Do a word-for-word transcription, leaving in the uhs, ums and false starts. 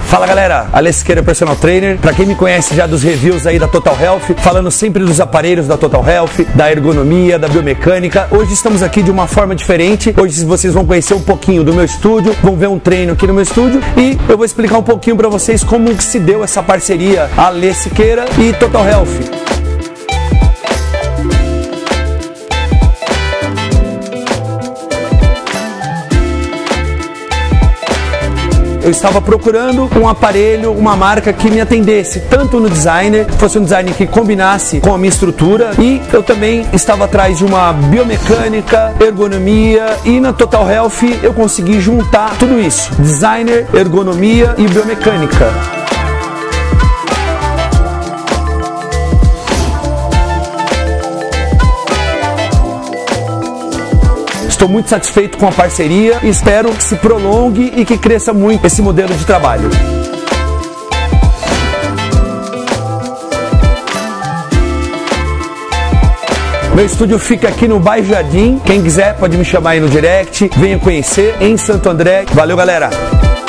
Fala galera, Alê Siqueira, personal trainer. Pra quem me conhece já dos reviews aí da Total Health, falando sempre dos aparelhos da Total Health, da ergonomia, da biomecânica. Hoje estamos aqui de uma forma diferente. Hoje vocês vão conhecer um pouquinho do meu estúdio, vão ver um treino aqui no meu estúdio e eu vou explicar um pouquinho pra vocês como que se deu essa parceria Alê Siqueira e Total Health. Eu estava procurando um aparelho, uma marca que me atendesse tanto no designer, fosse um design que combinasse com a minha estrutura, e eu também estava atrás de uma biomecânica, ergonomia, e na Total Health eu consegui juntar tudo isso: designer, ergonomia e biomecânica. Estou muito satisfeito com a parceria e espero que se prolongue e que cresça muito esse modelo de trabalho. Meu estúdio fica aqui no bairro Jardim. Quem quiser pode me chamar aí no direct. Venha conhecer em Santo André. Valeu, galera!